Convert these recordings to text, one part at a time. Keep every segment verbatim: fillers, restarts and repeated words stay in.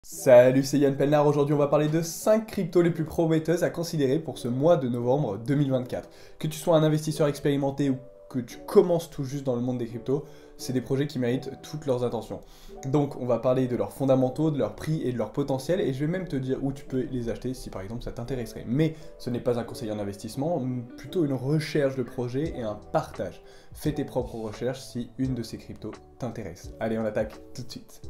Salut, c'est Yann Pelnard. Aujourd'hui, on va parler de cinq cryptos les plus prometteuses à considérer pour ce mois de novembre deux mille vingt-quatre. Que tu sois un investisseur expérimenté ou que tu commences tout juste dans le monde des cryptos, c'est des projets qui méritent toutes leurs attentions. Donc, on va parler de leurs fondamentaux, de leur prix et de leur potentiel, et je vais même te dire où tu peux les acheter si par exemple ça t'intéresserait. Mais ce n'est pas un conseil en investissement, plutôt une recherche de projet et un partage. Fais tes propres recherches si une de ces cryptos t'intéresse. Allez, on attaque tout de suite.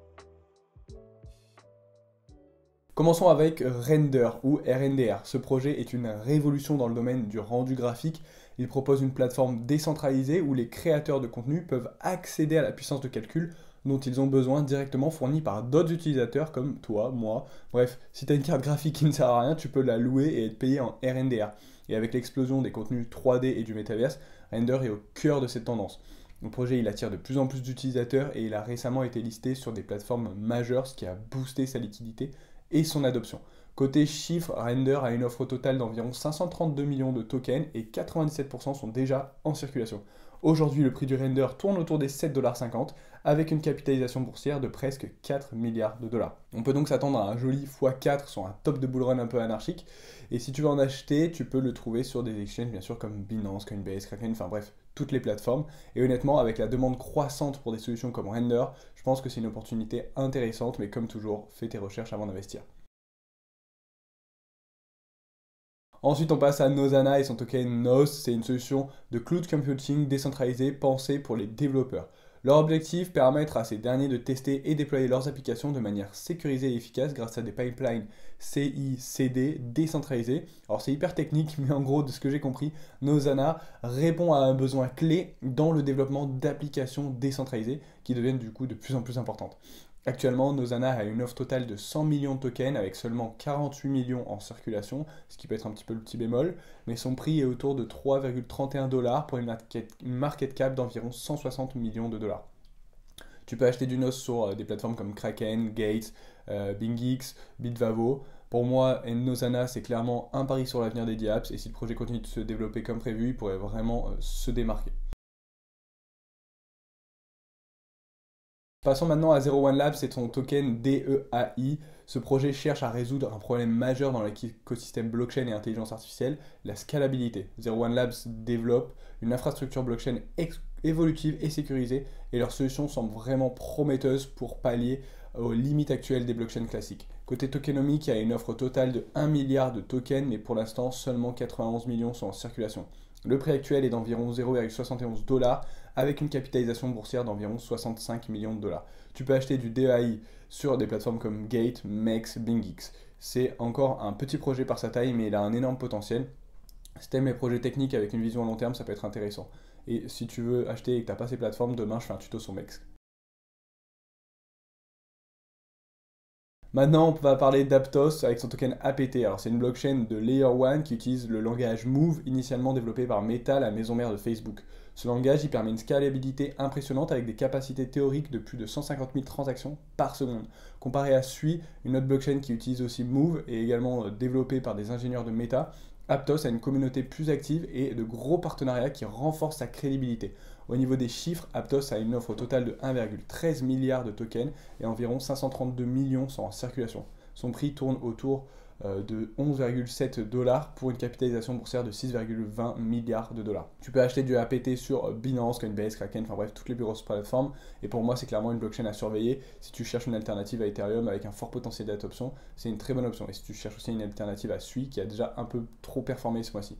Commençons avec Render ou R N D R. Ce projet est une révolution dans le domaine du rendu graphique. Il propose une plateforme décentralisée où les créateurs de contenu peuvent accéder à la puissance de calcul dont ils ont besoin directement fournie par d'autres utilisateurs comme toi, moi. Bref, si tu as une carte graphique qui ne sert à rien, tu peux la louer et être payé en R N D R. Et avec l'explosion des contenus trois D et du métaverse, Render est au cœur de cette tendance. Le projet il attire de plus en plus d'utilisateurs et il a récemment été listé sur des plateformes majeures, ce qui a boosté sa liquidité et son adoption. Côté chiffres, Render a une offre totale d'environ cinq cent trente-deux millions de tokens et quatre-vingt-dix-sept pour cent sont déjà en circulation. Aujourd'hui, le prix du Render tourne autour des sept virgule cinquante dollars avec une capitalisation boursière de presque quatre milliards de dollars. On peut donc s'attendre à un joli fois quatre sur un top de bull run un peu anarchique. Et si tu veux en acheter, tu peux le trouver sur des exchanges bien sûr comme Binance, Coinbase, Kraken, enfin bref, toutes les plateformes. Et honnêtement, avec la demande croissante pour des solutions comme Render, je pense que c'est une opportunité intéressante, mais comme toujours, fais tes recherches avant d'investir. Ensuite, on passe à Nosana et son token Nos. C'est une solution de cloud computing décentralisée pensée pour les développeurs. Leur objectif, permettre à ces derniers de tester et déployer leurs applications de manière sécurisée et efficace grâce à des pipelines C I C D décentralisés. Alors c'est hyper technique, mais en gros, de ce que j'ai compris, Nosana répond à un besoin clé dans le développement d'applications décentralisées qui deviennent du coup de plus en plus importantes. Actuellement, Nosana a une offre totale de cent millions de tokens avec seulement quarante-huit millions en circulation, ce qui peut être un petit peu le petit bémol, mais son prix est autour de trois virgule trente et un dollars pour une market, une market cap d'environ cent soixante millions de dollars. Tu peux acheter du Nos sur euh, des plateformes comme Kraken, Gates, euh, BingX, Bitvavo. Pour moi, Nosana, c'est clairement un pari sur l'avenir des dApps et si le projet continue de se développer comme prévu, il pourrait vraiment euh, se démarquer. Passons maintenant à Zero One Labs et son token D E A I. Ce projet cherche à résoudre un problème majeur dans l'écosystème blockchain et intelligence artificielle, la scalabilité. Zero One Labs développe une infrastructure blockchain évolutive et sécurisée et leur solution semble vraiment prometteuse pour pallier aux limites actuelles des blockchains classiques. Côté tokenomique, il y a une offre totale de un milliard de tokens, mais pour l'instant, seulement quatre-vingt-onze millions sont en circulation. Le prix actuel est d'environ zéro virgule soixante et onze dollars avec une capitalisation boursière d'environ soixante-cinq millions de dollars. Tu peux acheter du D E A I sur des plateformes comme Gate, Mex, BingX. C'est encore un petit projet par sa taille, mais il a un énorme potentiel. Si tu aimes les projets techniques avec une vision à long terme, ça peut être intéressant. Et si tu veux acheter et que tu n'as pas ces plateformes, demain je fais un tuto sur Mex. Maintenant, on va parler d'Aptos avec son token A P T. Alors, c'est une blockchain de Layer un qui utilise le langage Move, initialement développé par Meta, la maison mère de Facebook. Ce langage, il permet une scalabilité impressionnante avec des capacités théoriques de plus de cent cinquante mille transactions par seconde. Comparé à Sui, une autre blockchain qui utilise aussi Move et également euh, développée par des ingénieurs de Meta, Aptos a une communauté plus active et de gros partenariats qui renforcent sa crédibilité. Au niveau des chiffres, Aptos a une offre totale de un virgule treize milliard de tokens et environ cinq cent trente-deux millions sont en circulation. Son prix tourne autour euh, de onze virgule sept dollars pour une capitalisation boursière de six virgule vingt milliards de dollars. Tu peux acheter du A P T sur Binance, Coinbase, Kraken, enfin bref, toutes les grosses plateformes. Et pour moi, c'est clairement une blockchain à surveiller. Si tu cherches une alternative à Ethereum avec un fort potentiel d'adoption, c'est une très bonne option. Et si tu cherches aussi une alternative à Sui qui a déjà un peu trop performé ce mois-ci.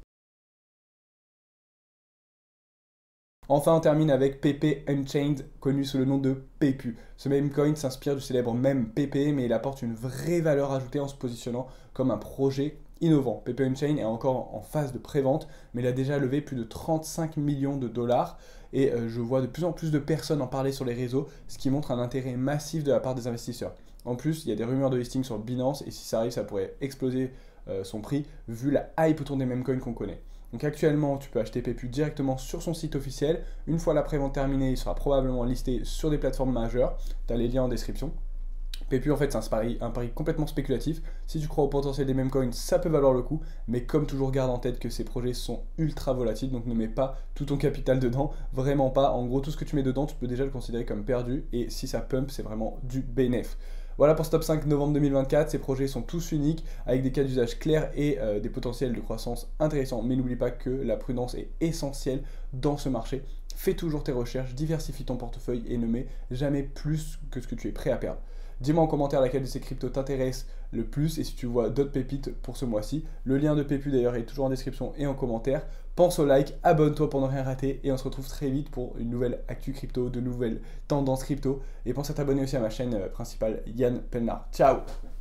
Enfin, on termine avec P P Unchained, connu sous le nom de P P U. Ce meme coin s'inspire du célèbre meme P P, mais il apporte une vraie valeur ajoutée en se positionnant comme un projet innovant. P P Unchained est encore en phase de prévente, mais il a déjà levé plus de trente-cinq millions de dollars. Et euh, je vois de plus en plus de personnes en parler sur les réseaux, ce qui montre un intérêt massif de la part des investisseurs. En plus, il y a des rumeurs de listing sur Binance, et si ça arrive, ça pourrait exploser euh, son prix, vu la hype autour des meme coins qu'on connaît. Donc actuellement, tu peux acheter P P U directement sur son site officiel. Une fois la prévente terminée, il sera probablement listé sur des plateformes majeures. Tu as les liens en description. P P U, en fait, c'est un pari, un pari complètement spéculatif. Si tu crois au potentiel des meme coins, ça peut valoir le coup. Mais comme toujours, garde en tête que ces projets sont ultra volatiles. Donc ne mets pas tout ton capital dedans. Vraiment pas. En gros, tout ce que tu mets dedans, tu peux déjà le considérer comme perdu. Et si ça pump, c'est vraiment du bénéf. Voilà pour ce top cinq novembre deux mille vingt-quatre. Ces projets sont tous uniques, avec des cas d'usage clairs et euh, des potentiels de croissance intéressants. Mais n'oublie pas que la prudence est essentielle dans ce marché. Fais toujours tes recherches, diversifie ton portefeuille et ne mets jamais plus que ce que tu es prêt à perdre. Dis-moi en commentaire laquelle de ces cryptos t'intéresse le plus et si tu vois d'autres pépites pour ce mois-ci. Le lien de Pépu d'ailleurs est toujours en description et en commentaire. Pense au like, abonne-toi pour ne rien rater et on se retrouve très vite pour une nouvelle actu crypto, de nouvelles tendances crypto. Et pense à t'abonner aussi à ma chaîne principale Yann Pelnard. Ciao!